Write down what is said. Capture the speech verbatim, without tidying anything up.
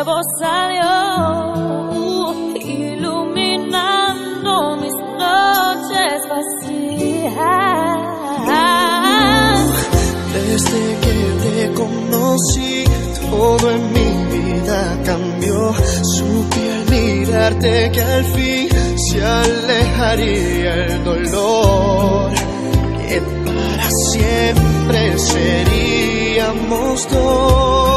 voz salió, iluminando mis noches vacías. Desde que te conocí, todo en mi vida cambió. Supe al mirarte que al fin se alejaría el dolor, que para siempre seríamos dos.